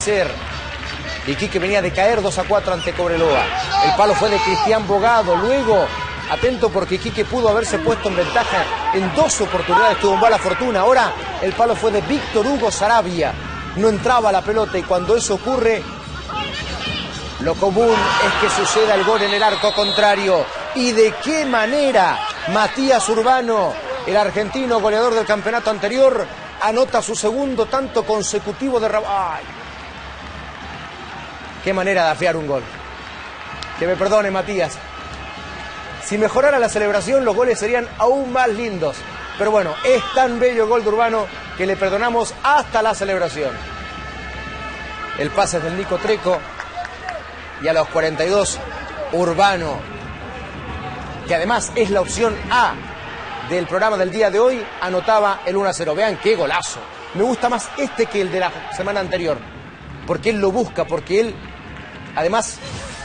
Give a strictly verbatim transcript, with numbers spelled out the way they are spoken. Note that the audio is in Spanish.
ser. Iquique venía de caer dos a cuatro ante Cobreloa. El palo fue de Cristian Bogado. Luego, atento porque Iquique pudo haberse puesto en ventaja en dos oportunidades. Tuvo un bala fortuna. Ahora el palo fue de Víctor Hugo Sarabia. No entraba la pelota y cuando eso ocurre, lo común es que suceda el gol en el arco contrario. ¿Y de qué manera? Matías Urbano, el argentino goleador del campeonato anterior, anota su segundo tanto consecutivo de rebote. ¡Ay! Qué manera de afear un gol. Que me perdone, Matías. Si mejorara la celebración, los goles serían aún más lindos. Pero bueno, es tan bello el gol de Urbano que le perdonamos hasta la celebración. El pase es del Nico Treco. Y a los cuarenta y dos, Urbano, que además es la opción A del programa del día de hoy, anotaba el uno a cero. Vean qué golazo. Me gusta más este que el de la semana anterior. Porque él lo busca, porque él, además,